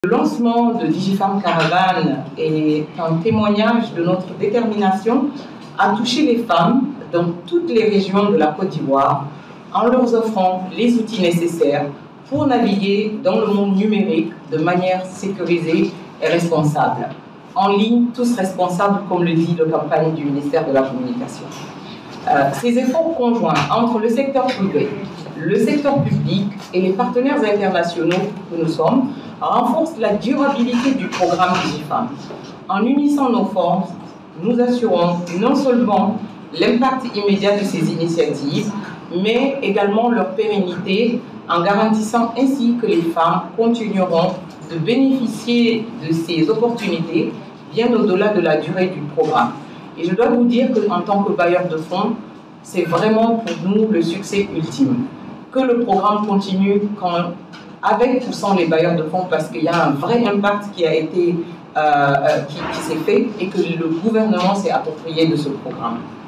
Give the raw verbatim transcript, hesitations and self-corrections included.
Le lancement de DigiFemme Caravane est un témoignage de notre détermination à toucher les femmes dans toutes les régions de la Côte d'Ivoire en leur offrant les outils nécessaires pour naviguer dans le monde numérique de manière sécurisée et responsable. En ligne, tous responsables, comme le dit la campagne du ministère de la Communication. Euh, ces efforts conjoints entre le secteur privé, le secteur public et les partenaires internationaux que nous sommes renforcent la durabilité du programme DigiFemme. En unissant nos forces, nous assurons non seulement l'impact immédiat de ces initiatives, mais également leur pérennité en garantissant ainsi que les femmes continueront de bénéficier de ces opportunités bien au-delà de la durée du programme. Et je dois vous dire qu'en tant que bailleur de fonds, c'est vraiment pour nous le succès ultime. Que le programme continue quand, avec ou sans les bailleurs de fonds, parce qu'il y a un vrai impact qui a été, euh, qui, qui s'est fait et que le gouvernement s'est approprié de ce programme.